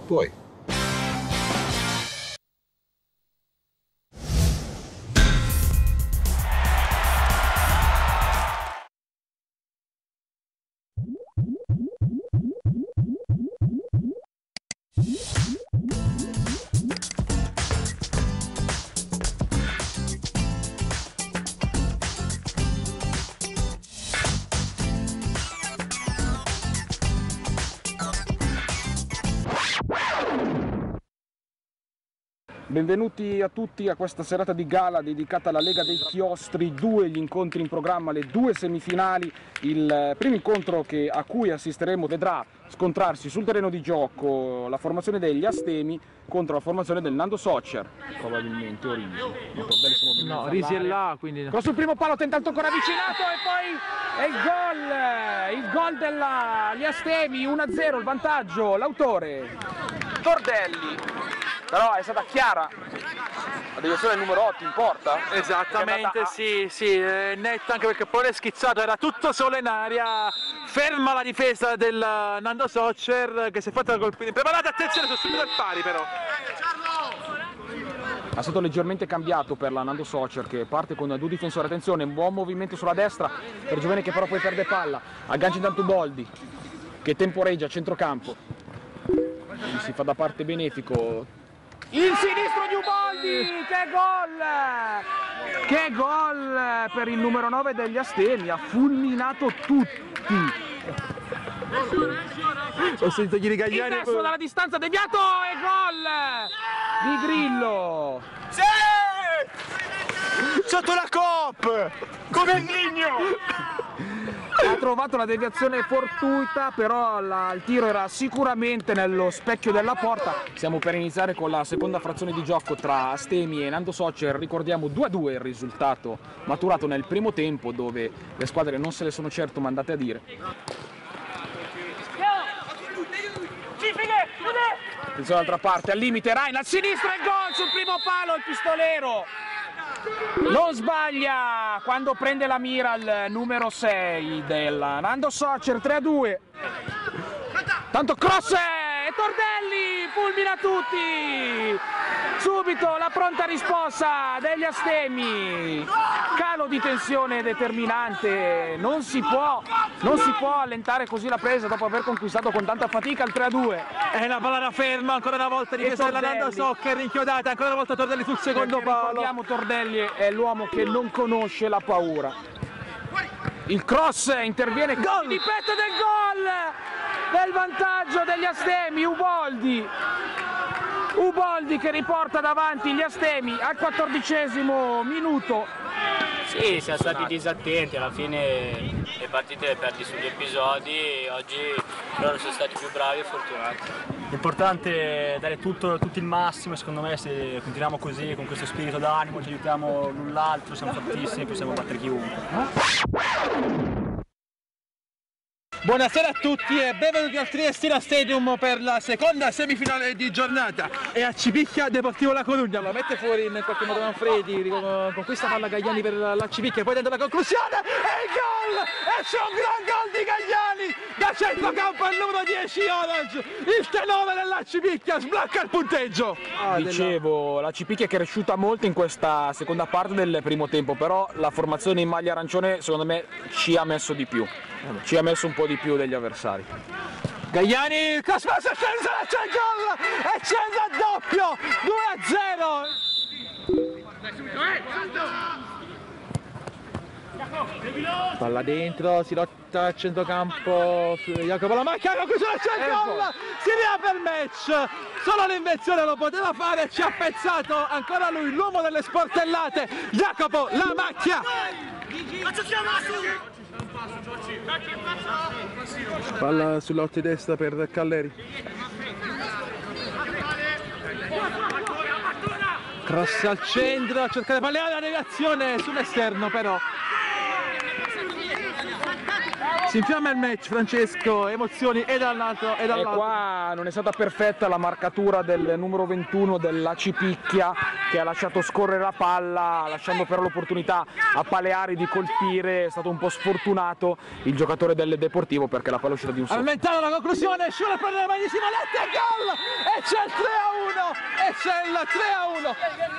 Poi. Benvenuti a tutti a questa serata di gala dedicata alla Lega dei Chiostri, gli incontri in programma, le due semifinali. Il primo incontro a cui assisteremo vedrà scontrarsi sul terreno di gioco la formazione degli Astemi contro la formazione del Nando Soccer, probabilmente, o Risi. No, Risi è là, quindi... Però sul primo palo tentato ancora avvicinato e poi il gol degli Astemi, 1-0, il vantaggio, l'autore Tordelli. Però è stata chiara la deviazione del numero 8 in porta. Esattamente, sì, netta, anche perché poi è schizzato, era tutto solo in aria, ferma la difesa del Nando Soccer che si è fatta colpire. Preparate, attenzione, sono subito al pari però. È stato leggermente cambiato per la Nando Soccer, che parte con due difensori. Attenzione, un buon movimento sulla destra per Giovene, che però poi perde palla, aggancia intanto Boldi che temporeggia a centrocampo, quindi si fa da parte benefico. Il sinistro di Uboldi, che gol per il numero 9 degli Astemi, ha fulminato tutti. Ho sentito gli Gagliani. Il destro dalla distanza, deviato e gol di Grillo. Sì! Sotto la Coop! Come il Grigno! Ha trovato la deviazione fortuita, però il tiro era sicuramente nello specchio della porta. Stiamo per iniziare con la seconda frazione di gioco tra Astemi e Nando Soccer. Ricordiamo 2-2 il risultato maturato nel primo tempo, dove le squadre non se le sono certo mandate a dire. Attenzione dall'altra parte, al limite Rain al sinistro e gol sul primo palo, il pistolero non sbaglia quando prende la mira il numero 6 del Nando Soccer. 3-2. Tanto cross e Tordelli fulmina tutti. Subito la pronta risposta degli Astemi. Calo di tensione determinante, non si può allentare così la presa dopo aver conquistato con tanta fatica il 3-2. È la palla ferma, ancora una volta difesa della Nando Soccer, inchiodata, ancora una volta Tordelli sul secondo palo. Ricordiamo, Tordelli è l'uomo che non conosce la paura. Il cross interviene, gol di petto del gol del vantaggio degli Astemi. Uboldi che riporta davanti gli Astemi al 14° minuto. Sì, siamo stati disatenti, alla fine le partite le perdi sugli episodi, oggi loro sono stati più bravi e fortunati. L'importante è dare tutto il massimo, secondo me se continuiamo così, con questo spirito d'animo, ci aiutiamo l'un l'altro, siamo fortissimi, possiamo battere chiunque. Buonasera a tutti e benvenuti al Triestina Stadium per la seconda semifinale di giornata. E a Cipicchia Deportivo La Corugna, lo mette fuori in qualche modo Manfredi, con questa palla Gagliani per la Cipicchia, poi dentro la conclusione e il gol! E c'è un gran gol di Gagliani da centrocampo al numero 10 Orange, il tenore della Cipicchia sblocca il punteggio. Dicevo, la Cipicchia è cresciuta molto in questa seconda parte del primo tempo, però la formazione in maglia arancione secondo me ci ha messo di più. Ci ha messo un po' di più degli avversari. Gagliani, Cosmas e c'è il gol e c'è il raddoppio, 2-0. Palla dentro, si lotta a centrocampo, Jacopo la macchia, qui c'è il gol, si riapre il match, solo l'invenzione lo poteva fare, ci ha pensato ancora lui, l'uomo delle sportellate, Jacopo la macchia. Palla sull'otte destra per Calleri. Cross al centro, a cercare palla, la deviazione sull'esterno però. Si infiamma il match, Francesco, emozioni e dall'altro e E dall'altro. qua non è stata perfetta la marcatura del numero 21 della Cipicchia, che ha lasciato scorrere la palla, lasciando però l'opportunità a Paleari di colpire. È stato un po' sfortunato il giocatore del Deportivo perché la palla è uscita di un solo. Allentano la conclusione, Sciulla per le mani di Simonetti e gol! E c'è il 3-1! E c'è il 3-1!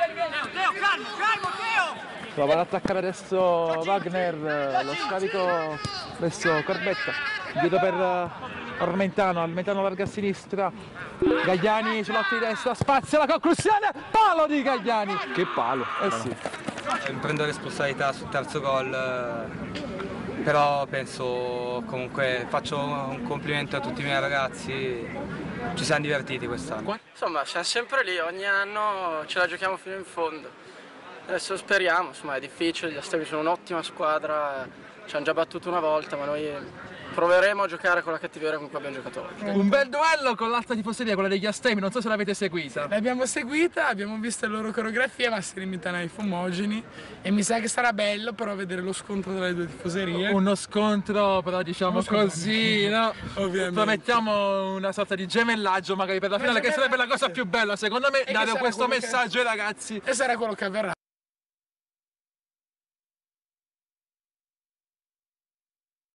Prova ad attaccare adesso Wagner, lo scarico verso Corbetta, dietro per Armentano larga a sinistra, Gagliani sull'otto di destra, spazia la conclusione, palo di Gagliani! Che palo! Sì. Prendo responsabilità sul terzo gol, però penso comunque faccio un complimento a tutti i miei ragazzi, ci siamo divertiti quest'anno. Insomma, siamo sempre lì, ogni anno ce la giochiamo fino in fondo. Adesso speriamo, insomma è difficile, gli Astemi sono un'ottima squadra, ci hanno già battuto una volta, ma noi proveremo a giocare con la cattiveria con cui abbiamo giocato oggi. Un bel duello con l'alta tifoseria, quella degli Astemi, non so se l'avete seguita. L'abbiamo seguita, abbiamo visto le loro coreografie, ma si limitano ai fumogeni e mi sa che sarà bello però vedere lo scontro tra le due tifoserie. Uno scontro però diciamo così, no? Ovviamente. Promettiamo una sorta di gemellaggio magari per la finale, che sarebbe la cosa più bella secondo me, dare sarà questo quello che- messaggio ai ragazzi. E sarà quello che avverrà.